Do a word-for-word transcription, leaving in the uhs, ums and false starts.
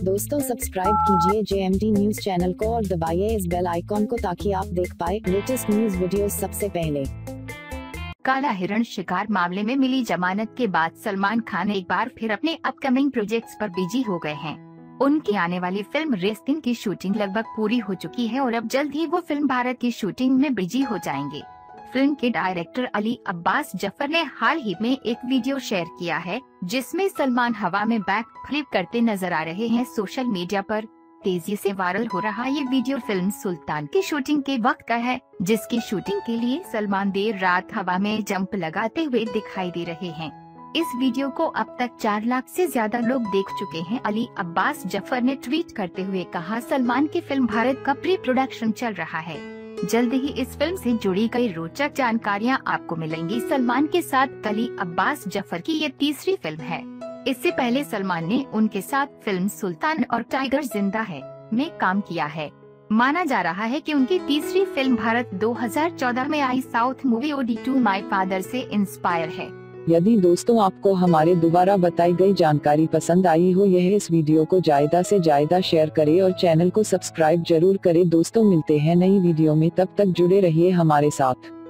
दोस्तों सब्सक्राइब कीजिए J M T news channel को और दबाइए इस बेल आइकॉन को ताकि आप देख पाए लेटेस्ट न्यूज वीडियोस सबसे पहले। काला हिरण शिकार मामले में मिली जमानत के बाद सलमान खान एक बार फिर अपने अपकमिंग प्रोजेक्ट्स पर बिजी हो गए हैं। उनकी आने वाली फिल्म रेस्टिंग की शूटिंग लगभग पूरी हो चुकी है और अब जल्द ही वो फिल्म भारत की शूटिंग में बिजी हो जाएंगे। फिल्म के डायरेक्टर अली अब्बास जफर ने हाल ही में एक वीडियो शेयर किया है जिसमें सलमान हवा में बैक फ्लिप करते नजर आ रहे हैं। सोशल मीडिया पर तेजी से वायरल हो रहा ये वीडियो फिल्म सुल्तान की शूटिंग के वक्त का है, जिसकी शूटिंग के लिए सलमान देर रात हवा में जंप लगाते हुए दिखाई दे रहे हैं। इस वीडियो को अब तक चार लाख से ज्यादा लोग देख चुके हैं। अली अब्बास जफर ने ट्वीट करते हुए कहा, सलमान की फिल्म भारत का प्री प्रोडक्शन चल रहा है, जल्द ही इस फिल्म से जुड़ी कई रोचक जानकारियां आपको मिलेंगी। सलमान के साथ अली अब्बास जफर की ये तीसरी फिल्म है। इससे पहले सलमान ने उनके साथ फिल्म सुल्तान और टाइगर जिंदा है में काम किया है। माना जा रहा है कि उनकी तीसरी फिल्म भारत दो हज़ार चौदह में आई south movie ode to my father से इंस्पायर है। यदि दोस्तों आपको हमारे द्वारा बताई गई जानकारी पसंद आई हो, यह इस वीडियो को ज्यादा से ज्यादा शेयर करें और चैनल को सब्सक्राइब जरूर करें। दोस्तों मिलते हैं नई वीडियो में, तब तक जुड़े रहिए हमारे साथ।